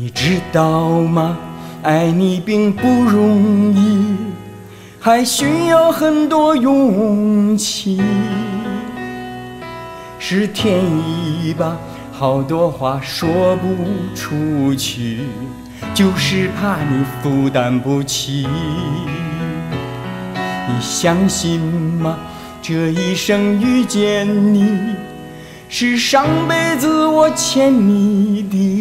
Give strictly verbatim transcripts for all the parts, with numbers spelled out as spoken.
你知道吗？爱你并不容易，还需要很多勇气。是天意吧，好多话说不出去，就是怕你负担不起。你相信吗？这一生遇见你，是上辈子我欠你的。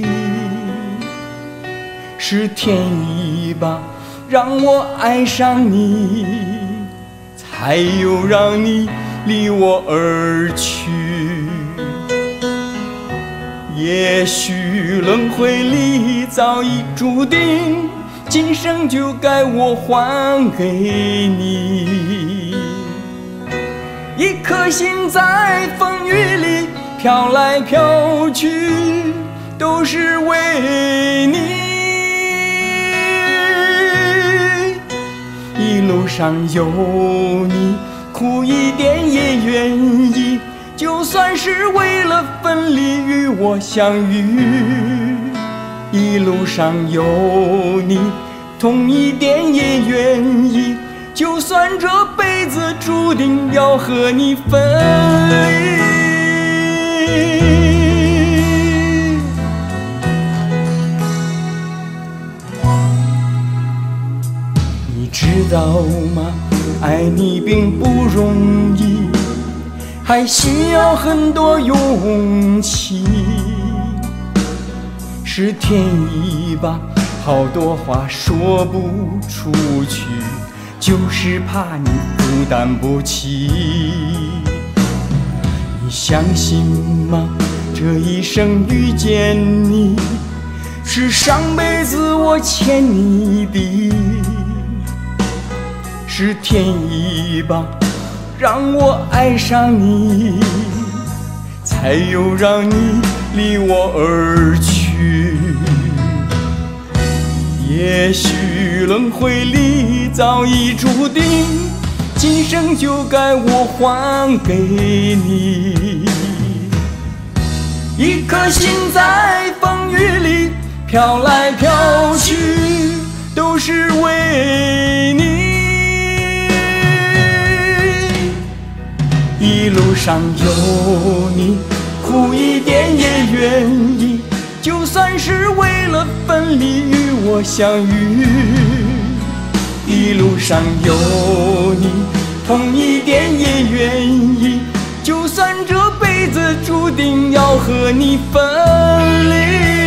是天意吧，让我爱上你，才又让你离我而去。也许轮回里早已注定，今生就该我还给你。一颗心在风雨里飘来飘去，都是为你。一路上有你，苦一点也愿意，就算是为了分离与我相遇。一路上有你，痛一点也愿意，就算这辈子注定要和你分离。你知道吗？爱你并不容易，还需要很多勇气。是天意吧，好多话说不出去，就是怕你负担不起。你相信吗？这一生遇见你，是上辈子我欠你的。是天意吧，让我爱上你，才又让你离我而去。也许轮回里早已注定，今生就该我还给你。一颗心在风雨里飘来飘去，都是为你。一路上有你，苦一点也愿意，就算是为了分离与我相遇。一路上有你，痛一点也愿意，就算这辈子注定要和你分离。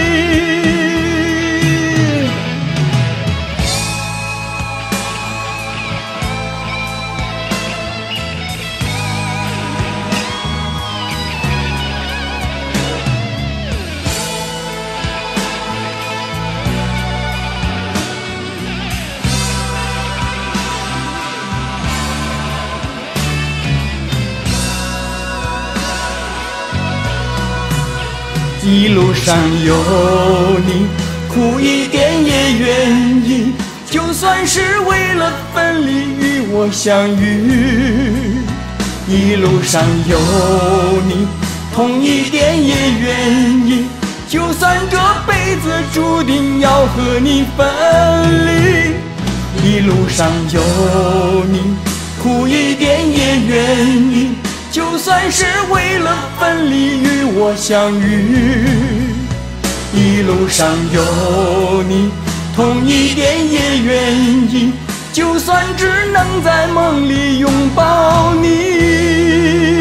一路上有你，苦一点也愿意，就算是为了分离与我相遇。一路上有你，痛一点也愿意，就算这辈子注定要和你分离。一路上有你，苦一点也愿意，就算是为了分离与我相遇。一路上有你，痛一点也愿意，就算只能在梦里拥抱你。